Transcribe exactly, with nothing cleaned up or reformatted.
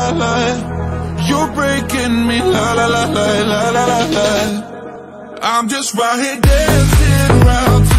la la. You're breaking me, la la la la la la la la. I'm just right here dancing around